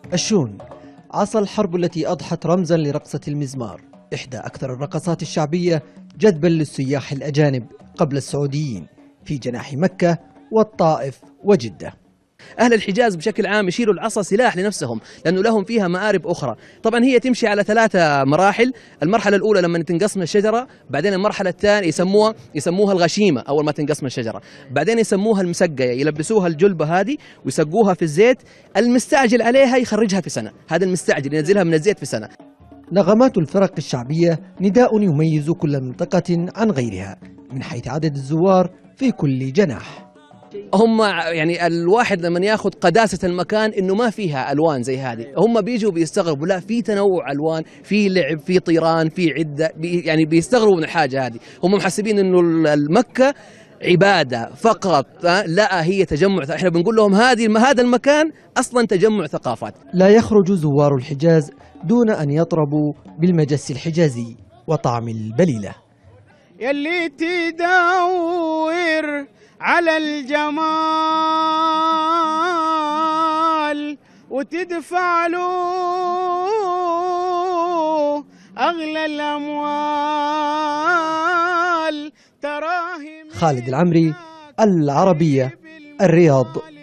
الشون، عصا الحرب التي أضحت رمزا لرقصة المزمار، إحدى أكثر الرقصات الشعبية جذبا للسياح الأجانب قبل السعوديين في جناح مكة والطائف وجدة. أهل الحجاز بشكل عام يشيلوا العصا سلاح لنفسهم لأنه لهم فيها مآرب أخرى. طبعا هي تمشي على 3 مراحل. المرحلة الأولى لما تنقص من الشجرة، بعدين المرحلة الثانية يسموها الغشيمة أول ما تنقص من الشجرة، بعدين يسموها المسقية، يلبسوها الجلبة هذه ويسقوها في الزيت. المستعجل عليها يخرجها في سنة، هذا المستعجل ينزلها من الزيت في سنة. نغمات الفرق الشعبية نداء يميز كل منطقة عن غيرها من حيث عدد الزوار في كل جناح. هم يعني الواحد لما ياخذ قداسة المكان انه ما فيها الوان زي هذه، هم بيجوا بيستغربوا، لا في تنوع الوان، في لعب، في طيران، في عده، يعني بيستغربوا من الحاجه هذه. هم محسبين انه المكه عباده فقط، لا هي تجمع. احنا بنقول لهم هذا المكان اصلا تجمع ثقافات. لا يخرج زوار الحجاز دون ان يطربوا بالمجس الحجازي وطعم البليله. يلي تدور على الجمال وتدفع له أغلى الأموال. خالد العمري، العربية، الرياض.